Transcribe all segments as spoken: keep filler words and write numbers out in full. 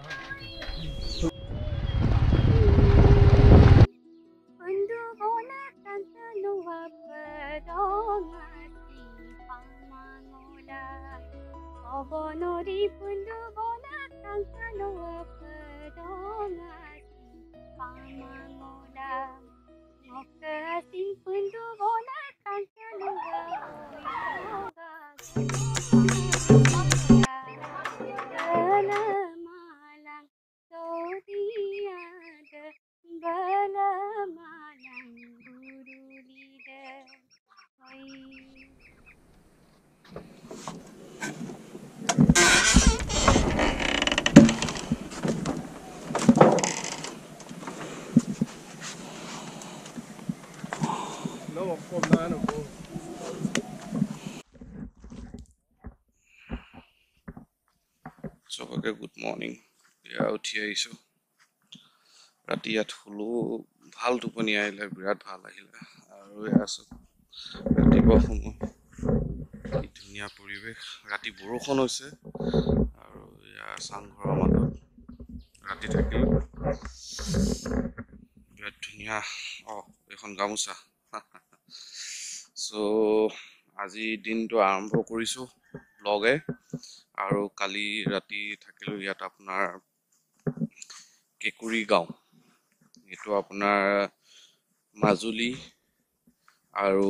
सबके good morning या उठी आइसो राति यात हुलो ভাল টোপনি আইলে বিৰাট ভাল আহিলে আৰু আছো ৰাতিপুৱা সময় কি ধুনীয়া পৰিৱেশ ৰাতি বৰষুণ হৈছে আৰু ইয়া চাংঘৰৰ মাজত ৰাতি থাকিলো বিৰাট ধুনীয়া অ এখন গামোচা সো আজি দিনটো আৰম্ভ কৰিছো ব্লগে আৰু কালি ৰাতি থাকিলো ইয়াত আপোনাৰ কেকুৰি গাঁও এটো আপোনাৰ মাজুলী আৰু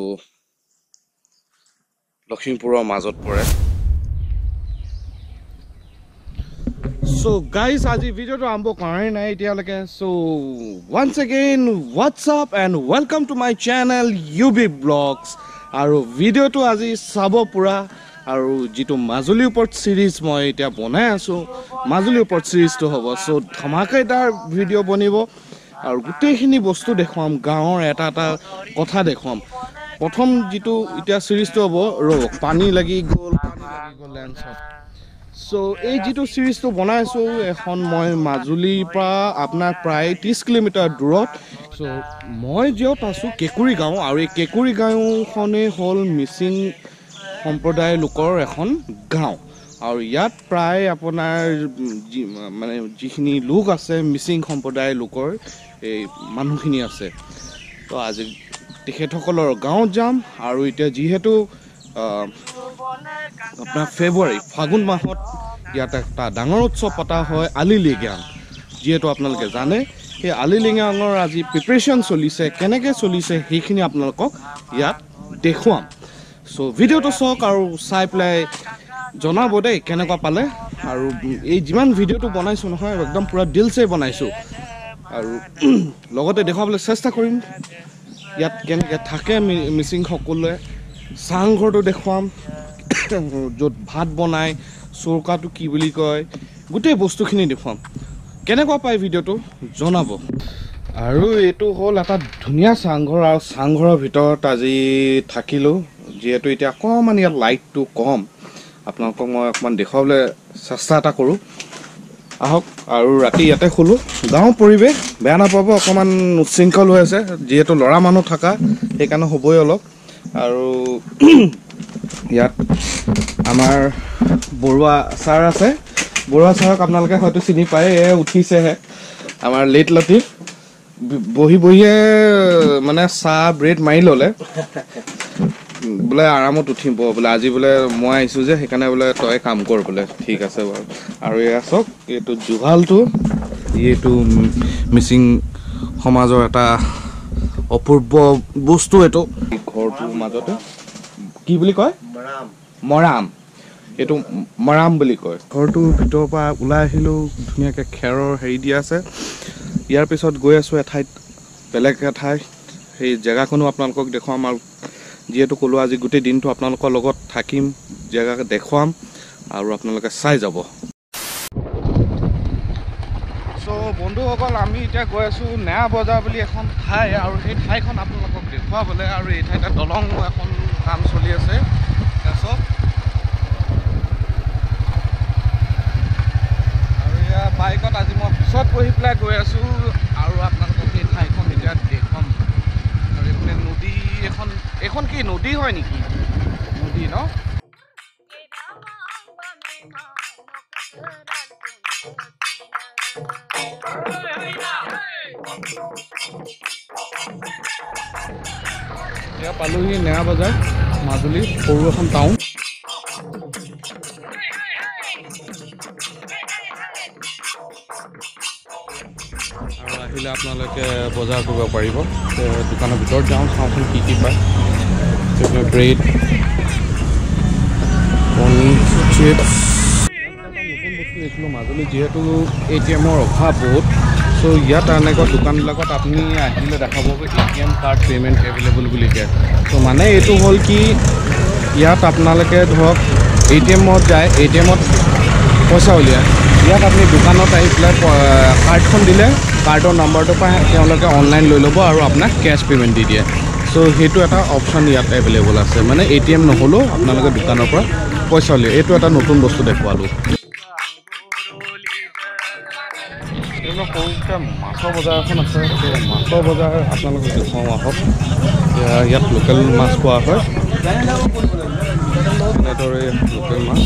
লখিমপুৰৰ মাজত পৰে So guys, আজি ভিডিওটো আৰম্ভ কৰাই নাই এতিয়ালৈকে so once again what's up and welcome to my channel U B Vlogs আৰু ভিডিওটো আজি চাব পুৰা আৰু যেটো মাজুলীৰ ওপৰত সিৰিজ মই এতিয়া বনাই আছো মাজুলীৰ ওপৰত সিৰিজটো হ'ব so ধমাকেদাৰ ভিডিও বনিব আৰু গুটেইখিনি বস্তু দেখুৱাম গাঁৱৰ এটা এটা কথা দেখুৱাম প্ৰথম যেটো এতিয়া সিৰিজটো হ'ব ৰ পানী লাগি গ'ল পানী লাগি গ'ল লেন্সত So এই যেটো সিরিজটো বনাইছো এখন মই মাজুলীৰ পৰা আপোনাৰ প্ৰায় ত্ৰিশ কিলোমিটাৰ দূৰত সো মই যত আছো কেকুৰি গাঁও আৰু এই কেকুৰি গাঁওখনে হল মিচিং সম্প্ৰদায়ৰ লোকৰ এখন গাঁও আৰু ইয়াত প্ৰায় আপোনাৰ মানে যিখিনি লোক আছে মিচিং সম্প্ৰদায়ৰ লোকৰ এই মানুহখিনি আছে তো আজি তেখেতসকলৰ গাঁৱত যাম আৰু এতিয়া যিহেতু আপোনাৰ ফেব্ৰুৱাৰী ফাগুন মাহত ইয়াত একটা ডাঙৰ উৎসৱ পতা হয় আলিলিগাং যেহেতু আপোনালোকে জানে সেই আলিলিগাঙৰ আজি প্ৰিপাৰেচন চলিছে কেনেকৈ চলিছে সেইখিনি আপোনালোকক ইয়াত দেখুৱাম সো ভিডিওটো চাওক আৰু চাই পেলাই জনাব দেই কেনেকুৱা পালে আৰু এই যিমান ভিডিওটো বনাইছো নহয় একদম পুৰা দিলছে বনাইছো আৰু লগতে দেখাবলৈ চেষ্টা কৰিম ইয়াত কেনেকৈ থাকে মিচিং সকলোৱে চাংঘৰটো দেখুৱাম য'ত ভাত বনাই চৌকাটো কি বুলি কয় গোটেই বস্তুখিনি দেখুৱাম কেনেকুৱা পাই ভিডিওটো জনাব আৰু এইটো হ'ল এটা ধুনীয়া চাংঘৰ আৰু চাংঘৰৰ ভিতৰত আজি থাকিলো যেহেতু এতিয়া অকণমান ইয়াত লাইটটো কম আপোনালোকক মই অকণমান দেখুৱাবলৈ চেষ্টা এটা কৰোঁ আহক আৰু ৰাতি ইয়াতে শুলো গাঁও পৰিৱেশ বেয়া নাপাব অকণমান উচ্ছৃংখল হৈ আছে যিহেতু ল'ৰা মানুহ থকা সেইকাৰণে হ'বই অলপ আৰু ইয়াত আমাৰ বৰুৱা ছাৰ আছে বৰুৱা ছাৰক আপোনালোকে হয়তো চিনি পায় এ উঠিছেহে আমাৰ লেট লতিফ বহি বহিয়ে মানে চাহ ব্ৰেড মাৰি ল'লে বোলে আৰামত উঠিব বোলে আজি বোলে মই আহিছোঁ যে সেইকাৰণে বোলে তই কাম কৰ বোলে ঠিক আছে বাৰু আৰু এয়া চাওক এইটো জুহালটো এইটো মিচিং সমাজৰ এটা অপূৰ্ব বস্তু এইটো ঘৰটোৰ মাজতে কি বুলি কয় মৰাম মৰাম এইটো মৰাম বুলি কয় ঘৰটোৰ ভিতৰৰ পৰা ওলাই আহিলোঁ ধুনীয়াকৈ খেৰৰ হেৰি দিয়া আছে ইয়াৰ পিছত গৈ আছোঁ এঠাইত বেলেগ এঠাইত সেই জেগাখনো আপোনালোকক দেখুৱাম আৰু যেহেতু ক'লোঁ আজি গোটেই দিনটো আপোনালোকৰ লগত থাকিম জেগা দেখুৱাম আৰু আপোনালোকে চাই যাব চ' বন্ধুসকল আমি এতিয়া গৈ আছোঁ নয়া বজাৰ বুলি এখন ঠাই আৰু সেই ঠাইখন আপোনালোকক দেখুৱাবলৈ আৰু এই ঠাইতে দলং এখন কাম চলি আছে তাৰপিছত আৰু এয়া বাইকত আজি মই পিছত বহি পেলাই গৈ আছোঁ আৰু আপোনালোকক সেই ঠাইখন এতিয়া দেখুৱাম আৰু এইফালে নদী এখন এইখন কি নদী হয় নেকি নদী ন এতিয়া পালোহি নয়া বজাৰ মাজুলী সৰু এখন টাউন আৰু আহিলে আপোনালোকে বজাৰ কৰিব পাৰিব দোকানৰ ভিতৰত যাওঁ চাওঁচোন কি কি পায় ব্ৰেড কণী চিপছ নতুন বস্তু দেখিলোঁ মাজুলী যিহেতু এ টি এমৰ অভাৱ বহুত চ' ইয়াত এনেকুৱা দোকানবিলাকত আপুনি আহিলে দেখা পাব A T M card payment available বুলি কয় চ' মানে এইটো হ'ল কি ইয়াত আপোনালোকে ধৰক এ টি এমত যায় এ টি এমত পইচা উলিয়ায় ইয়াত আপুনি দোকানত আহি পেলাই কাৰ্ডখন দিলে কাৰ্ডৰ নাম্বাৰটোৰ পৰা তেওঁলোকে অনলাইন লৈ ল'ব আৰু আপোনাক কেছ পে'মেণ্ট দি দিয়ে চ' সেইটো এটা অপশ্যন ইয়াত এভেইলেবল আছে মানে এ টি এম নহ'লেও আপোনালোকে দোকানৰ পৰা পইচা উলিয়ায় এইটো এটা নতুন বস্তু দেখুৱালোঁ সৰুকৈ মাছৰ বজাৰ এখন আছে মাছৰ বজাৰ আপোনালোকক দেখুৱাওঁ আহক ইয়াত লোকেল মাছ পোৱা হয় এনেদৰে লোকেল মাছ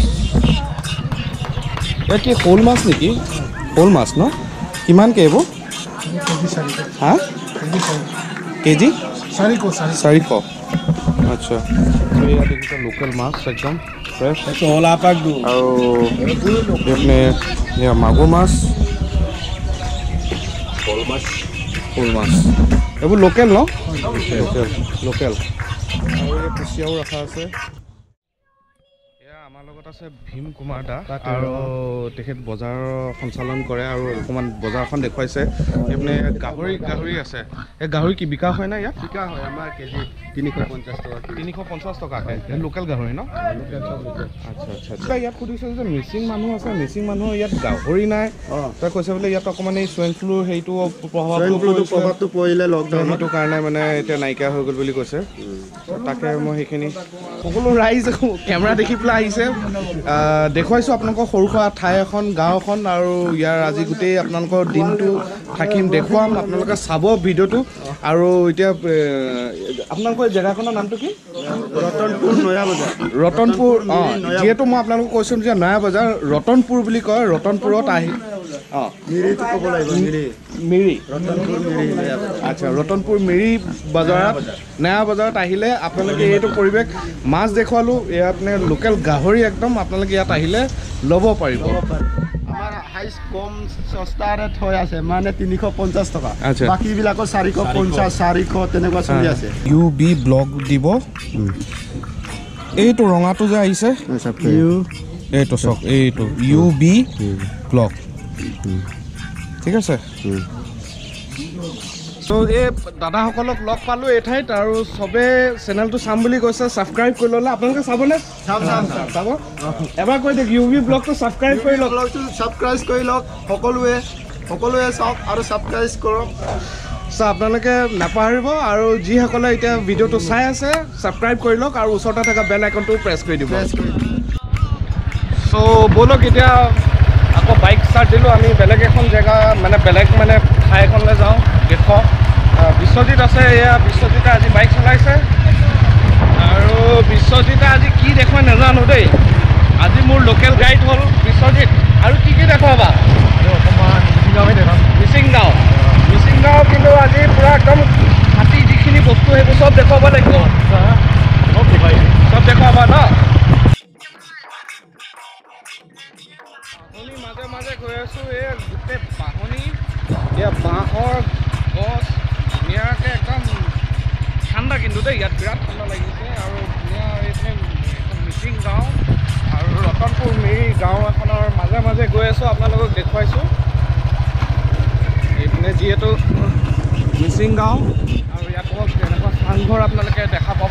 ইয়াত কি শ'ল মাছ নেকি শ'ল মাছ ন কিমানকৈ এইবোৰ হা কেজি চাৰিশ চাৰিশ আচ্ছা ইয়াত দেখিছে লোকেল মাছ একদম ফ্ৰেছ আৰু এইপিনে মাগুৰ মাছ শ'ল মাছ শ'ল মাছ এইবোৰ লোকেল ন লোকেল লোকেল আৰু এই কুচিয়াও ৰখা আছে এয়া আমাৰ লগত আছে ভীম কুমাৰ দা আৰু তেখেত বজাৰ সঞ্চালন কৰে আৰু অকণমান বজাৰখন দেখুৱাইছে এইপিনে গাহৰি গাহৰি আছে এই গাহৰি কি বিকা হয় না ইয়াত বিকা হয় আমাৰ কেজি তিনিশ পঞ্চাছ টকা তিনিশ পঞ্চাছ টকাকৈ লোকেল গাহৰি ন আচ্ছা আচ্ছা আচ্ছা ইয়াত সুধিছোঁ যে মিচিং মানুহ আছে মিচিং মানুহৰ ইয়াত গাহৰি নাই তই কৈছে বোলে ইয়াত অকণমান এই চুৱেইন ফ্লু সেইটো প্ৰভাৱটো পৰিলে লকডাউন সেইটো কাৰণে মানে এতিয়া নাইকিয়া হৈ গ'ল বুলি কৈছে তাকে মই সেইখিনি সকলো ৰাইজ কেমেৰা দেখি পেলাই আহিছে দেখুৱাইছোঁ আপোনালোকৰ সৰু সুৰা ঠাই এখন গাঁও এখন আৰু ইয়াৰ আজি গোটেই আপোনালোকৰ দিনটো থাকিম দেখুৱাম আপোনালোকে চাব ভিডিঅ'টো আৰু এতিয়া আপোনালোকৰ জেগাখনৰ নামটো কি ৰতনপুৰ নয়া বজাৰ ৰতনপুৰ অঁ যিহেতু মই আপোনালোকক কৈছোঁ যে নয়া বজাৰ ৰতনপুৰ বুলি কয় ৰতনপুৰত আহি অঁ মিৰিটো ক'ব লাগিব মিৰি মিৰি ৰতনপুৰ মিৰি আচ্ছা ৰতনপুৰ মিৰি বজাৰত নয়া বজাৰত আহিলে আপোনালোকে এইটো পৰিৱেশ মাছ দেখুৱালোঁ ইয়াত মানে লোকেল গাহৰি একদম আপোনালোকে ইয়াত আহিলে ল'ব পাৰিব আমাৰ হাইষ্ট কম সস্তা ৰেট হৈ আছে মানে তিনিশ পঞ্চাছ টকা আচ্ছা বাকীবিলাকৰ চাৰিশ পঞ্চাছ চাৰিশ তেনেকুৱা চলি আছে ইউ বি ব্লগ দিব এইটো ৰঙাটো যে আহিছে এইটো চাওক এইটো ইউ বি ব্লগ ঠিক আছে ত' এই দাদাসকলক লগ পালোঁ এই ঠাইত আৰু চবে চেনেলটো চাম বুলি কৈছে ছাবস্ক্ৰাইব কৰি ল'লে আপোনালোকে চাবনে চাম চাম চাব এবাৰ কৈ দিয়ক ইউ বি ব্লগটো ছাবস্ক্ৰাইব কৰি লওক ছাবস্ক্ৰাইব কৰি লওক সকলোৱে সকলোৱে চাওক আৰু ছাবস্ক্ৰাইব কৰক চ' আপোনালোকে নাপাহৰিব আৰু যিসকলে এতিয়া ভিডিঅ'টো চাই আছে ছাবস্ক্ৰাইব কৰি লওক আৰু ওচৰতে থকা বেল আইকনটো প্ৰেছ কৰি দিব চ' ব'লক এতিয়া আকৌ বাইক ষ্টাৰ্ট দিলোঁ আমি বেলেগ এখন জেগা মানে বেলেগ মানে ঠাই এখনলৈ যাওঁ দেখুৱাওঁ বিশ্বজিত আছে এয়া বিশ্বজিতে আজি বাইক চলাইছে আৰু বিশ্বজিতে আজি কি দেখুৱাই নাজানো দেই আজি মোৰ লোকেল গাইড হ'ল বিশ্বজিত আৰু কি কি দেখুৱাবা অকণমান মিচিংগাঁৱে দেখাম মিচিং গাঁও মিচিং গাঁও কিন্তু আজি পূৰা একদম হাতী যিখিনি বস্তু সেইবোৰ চব দেখুৱাব লাগিব চব দেখাই চব দেখুৱাবা ন বাঁহনি মাজে মাজে গৈ আছোঁ এই গোটেই বাঁহনি এয়া বাঁহৰ গছ ধুনীয়াকৈ একদম ঠাণ্ডা কিন্তু দেই ইয়াত বিৰাট ঠাণ্ডা লাগিছে আৰু ধুনীয়া এইপিনে এখন মিচিং গাঁও আৰু ৰতনপুৰ মিৰি গাঁও এখনৰ মাজে মাজে গৈ আছোঁ আপোনালোকক দেখুৱাইছোঁ এইপিনে যিহেতু মিচিং গাঁও আৰু ইয়াত এনেকুৱা চাংঘৰ আপোনালোকে দেখা পাব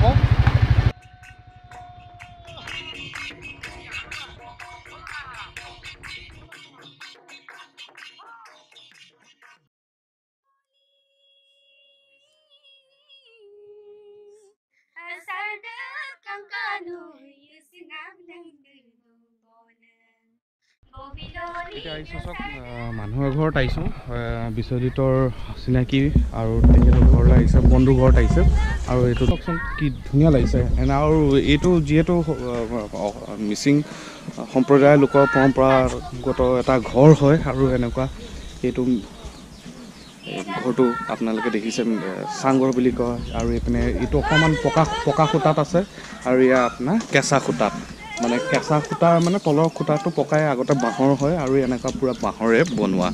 এতিয়া আহিছোঁ চাওক মানুহৰ ঘৰত আহিছোঁ বিশ্বজিতৰ চিনাকি আৰু তেখেতৰ ঘৰলৈ আহিছে বন্ধু ঘৰত আহিছে আৰু এইটো চাওকচোন কি ধুনীয়া লাগিছে এনে আৰু এইটো যিহেতু মিচিং সম্প্ৰদায়ৰ লোকৰ পৰম্পৰাগত এটা ঘৰ হয় আৰু এনেকুৱা এইটো ঘৰটো আপোনালোকে দেখিছে চাংঘৰ বুলি কয় আৰু এইপিনে এইটো অকণমান পকা পকা খুঁটাত আছে আৰু এয়া আপোনাৰ কেঁচা খুঁটাত মানে কেঁচা খুঁটা মানে তলৰ খুঁটাটো পকাই আগতে বাঁহৰ হয় আৰু এনেকুৱা পূৰা বাঁহৰে বনোৱা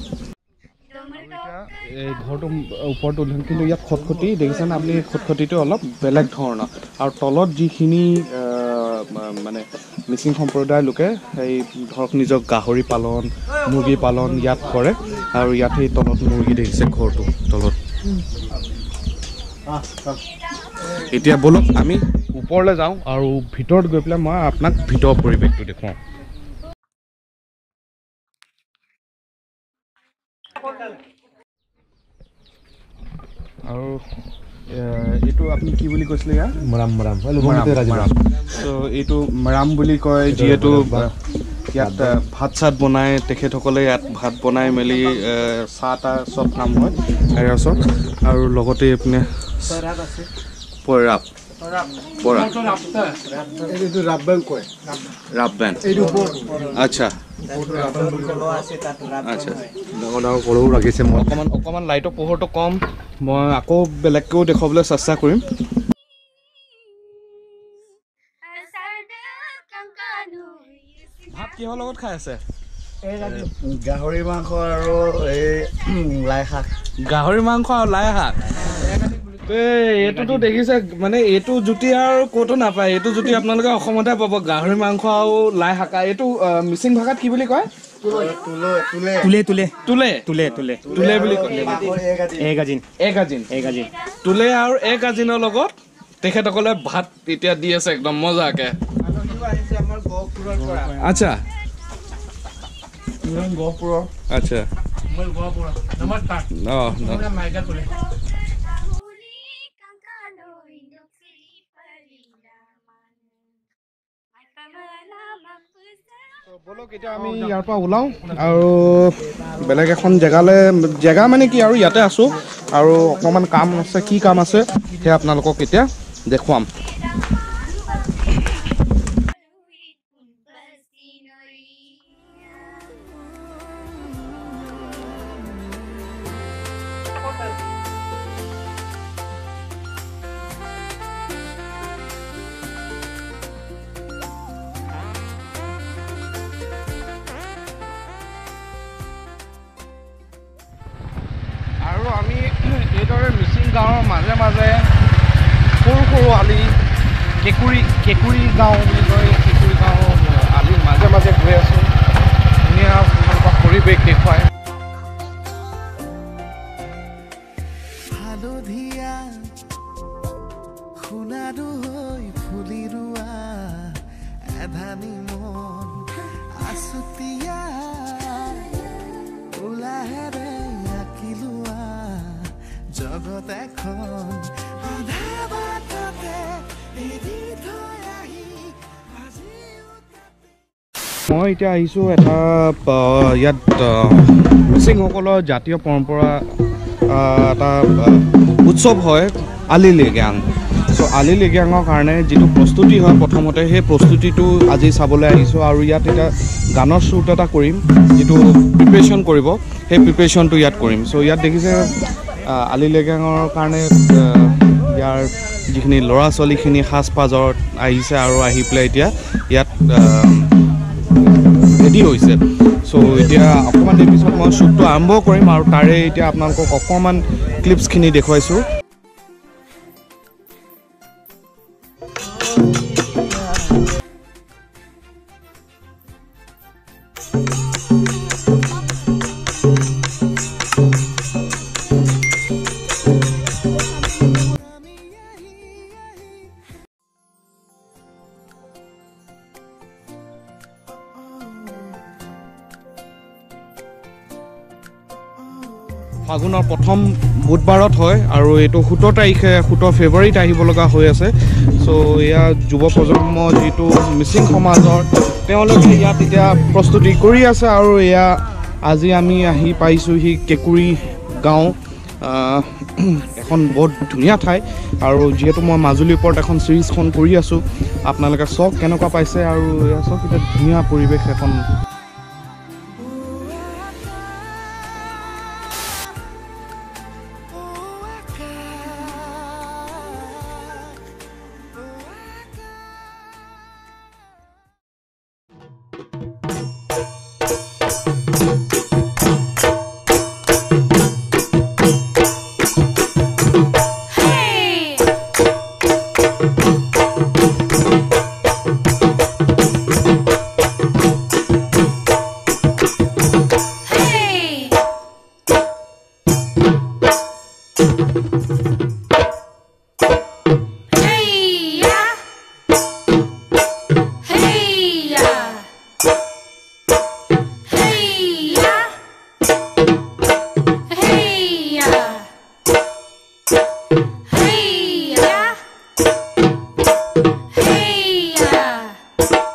এই ঘৰটো ওপৰত উলিয়াম কিন্তু ইয়াত খটখটি দেখিছেনে আপুনি খটখটিটো অলপ বেলেগ ধৰণৰ আৰু তলত যিখিনি মানে মিচিং সম্প্ৰদায়ৰ লোকে এই ধৰক নিজৰ গাহৰি পালন মুৰ্গী পালন ইয়াত কৰে আৰু ইয়াত সেই তলত মুৰ্গী দেখিছে ঘৰটো তলত এতিয়া বলক আমি ওপৰলৈ যাওঁ আৰু ভিতৰত গৈ পেলাই মই আপোনাক ভিতৰৰ পৰিৱেশটো দেখুৱাওঁ আৰু এইটো আপুনি কি বুলি কৈছিলে ইয়াৰ মৰাম মৰাম চ' এইটো মৰাম বুলি কয় যিহেতু ইয়াত ভাত চাত বনাই তেখেতসকলে ইয়াত ভাত বনাই মেলি চাহ তাহ চব কাম হয় তাৰপাছত আৰু লগতে এইপিনে পৰাপ আচ্ছা আচ্ছা অকণমান অকণমান লাইটৰ পোহৰটো কম মই আকৌ বেলেগকেও দেখুৱাবলৈ চেষ্টা কৰিম ভাত কিহৰ লগত খাই আছে গাহৰি মাংস আৰু এই লাই শাক গাহৰি মাংস আৰু লাই শাক এইটোতো দেখিছে মানে এইটো জুতি আৰু ক'তো নাপায় এইটো জুতি আপোনালোকে অসমতে পাব গাহৰি মাংস আৰু লাই শাক এইটো মিচিং ভাষাত কি বুলি কয় তুলে তুলে তুলে তুলে তুলে তুলে বুলি কয় এক আজিন এক আজিন এক আজিন তুলে আৰু এক আজিনৰ লগত তেখেতসকলে ভাত এতিয়া দি আছে একদম মজাকে আচ্ছা গহপুৰৰ আচ্ছা অঁ বলক এতিয়া আমি ইয়াৰ পৰা ওলাওঁ আৰু বেলেগ এখন জেগালৈ জেগা মানে কি আৰু ইয়াতে আছোঁ আৰু অকণমান কাম আছে কি কাম আছে সেয়া আপোনালোকক এতিয়া দেখুৱাম আৰু আমি এইদৰে মিচিং গাঁৱৰ মাজে মাজে সৰু সৰু আলি কেঁকুৰি কেঁকুৰি গাঁও বুলি কয় কেঁকুৰি গাঁও আলিৰ মাজে মাজে গৈ আছোঁ ধুনীয়া আপোনালোকৰ পৰিৱেশ দেখুৱায় হালধীয়া সোণাৰু হৈ ফুলি ৰোৱা এধানি মন আছুতীয়া উলাহেৰে আঁকিলোৱা জগত এখন আধা বাটতে এৰি থৈ আহি মই এতিয়া আহিছোঁ এটা ইয়াত মিচিংসকলৰ জাতীয় পৰম্পৰা এটা উৎসৱ হয় আলি লিগাং চ' আলি লিগাঙৰ কাৰণে যিটো প্ৰস্তুতি হয় প্ৰথমতে সেই প্ৰস্তুতিটো আজি চাবলৈ আহিছোঁ আৰু ইয়াত এতিয়া গানৰ শ্বুট এটা কৰিম যিটো প্ৰিপেৰেশ্যন কৰিব সেই প্ৰিপেৰেশ্যনটো ইয়াত কৰিম চ' ইয়াত দেখিছে আলি লিগাঙৰ কাৰণে ইয়াৰ যিখিনি ল'ৰা ছোৱালীখিনি সাজ পাজত আহিছে আৰু আহি পেলাই এতিয়া ইয়াত ৰেডি হৈছে চ' এতিয়া অকণমান দেৰি পিছত মই শ্বুটটো আৰম্ভ কৰিম আৰু তাৰে এতিয়া আপোনালোকক অকণমান ক্লিপছখিনি দেখুৱাইছোঁ ফাগুনৰ প্ৰথম বুধবাৰত হয় আৰু এইটো সোতৰ তাৰিখে সোতৰ ফেব্ৰুৱাৰীত আহিব লগা হৈ আছে চ' এয়া যুৱ প্ৰজন্ম যিটো মিচিং সমাজৰ তেওঁলোকে ইয়াত এতিয়া প্ৰস্তুতি কৰি আছে আৰু এয়া আজি আমি আহি পাইছোঁহি কেঁকুৰি গাঁও এখন বহুত ধুনীয়া ঠাই আৰু যিহেতু মই মাজুলীৰ ওপৰত এখন চিৰিজখন কৰি আছোঁ আপোনালোকে চাওক কেনেকুৱা পাইছে আৰু এয়া চাওক এতিয়া ধুনীয়া পৰিৱেশ এখন দিয়ক।